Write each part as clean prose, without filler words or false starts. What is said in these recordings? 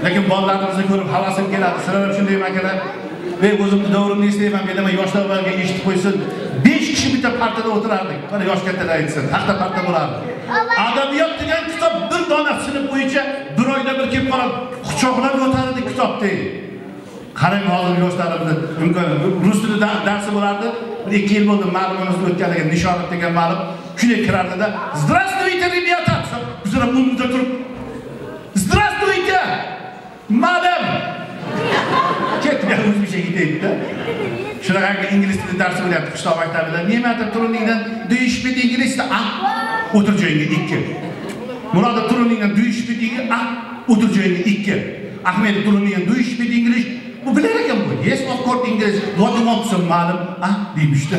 Lekin bolalarimizni ko'rib havasim keladi. Sizlar shunday akalar. Men o'zimni davrimni eslayman, men yoshlarga eshitib qo'ysin. 5 kishi bitta partada o'tirardik. Mana yosh kattalar aytsin, taxta parta bo'lardi. Adabiyot degan kitob bir dona sinf bo'yicha bir oyda bir kelib qolib, quchoqlab o'tardi kitobni. Qarang hozir yoshlarimizni imkon rus tili darsi bo'lardi. 2 yil bo'ldi ma'lumotimizni o'tganligi Nishonov degan ma'lum shunday kirardi-da, "Здравствуйте, ребята!" Bizlar bunga turib, "Здравствуйте, madam!" Ketgan o'zbekcha ketdi. Shunaqa ingliz tili darsi bo'lyapti qishloq maktabida. Ne'matov Turuniydan "Do you speak English?" O'tir joyingga 2. Murodov Turuniydan "Do you speak English?" O'tir joyingga 2. Ahmed Turuniydan "Do you speak English?" Bu bilar ekan bu. "Yes, of course English." What do you want to ma'lum? Deymişti.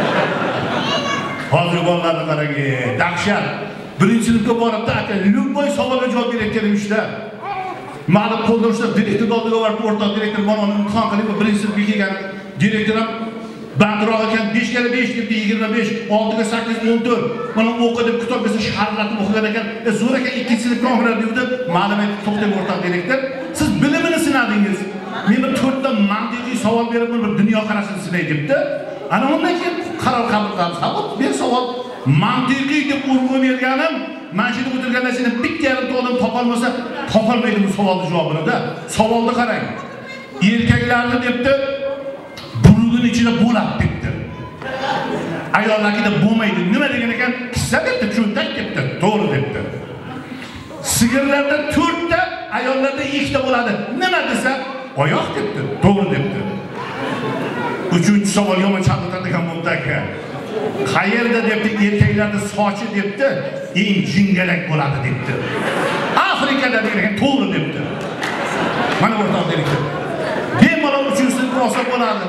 Hozir bolalarni qarang, dahshat. Birinchi sinfga boribdi, aka, "Любой savolga javob berib demişdi. Ma'lum qo'lda ushlab direktor oldiga borib, o'rtoq direktor bolani imtihon qilib, birinchi sinfga kelgan direktor ham bandroq ekan, 5 ga 5 deb 25, 6 ga 8, 14. Mana o'qidib kitobga sharhlatib o'qigan ekan. Zo'r ekan, ikkinchi sinfga o'qiradi degdi. Ma'lum aytib, "To'xtang o'rtoq direktor, siz bilimini sinadingiz. Men bir 4 ta mantiqiy savol berib, bir dunyo qarashini sinay" debdi. Ana undan keyin qaror qabul qilamiz. Ha, bu savol mantiqiy deb urg'u berganim, mana shu o'tirgan narsani bitta yarim odam topolmasa, topolmaydi bu savolning javobini-da. Savolni qarang. Erkaklarni debdi, burug'in ichida bo'ladi debdi. Ayollarga bo'lmaydi. Nima degan ekan? Kissa debdi, cho'ntak debdi. To'g'ri debdi. Sigirlarda 4 ta, ayollarda 2 ta bo'ladi. Nima desa, oyoq debdi. To'g'ri debdi. 3-chi savol yomon chalg'itadigan bo'ldi aka. Qayerda debdi, erkaklarda sochi debdi, eng jingalak bo'ladi debdi. Afrikada degan to'g'ri debdi. Mana o'rtoq direktor. Bemalol 3-chi sinfga olsa bo'ladi.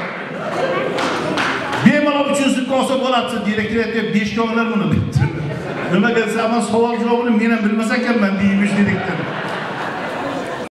Bemalol 3-chi sinfga olsa bo'ladi. Direktor aytdi, 5 ga olar buni debdi. Nima desa, "Ama savol javobini men ham bilmas ekanman" deymish direktor.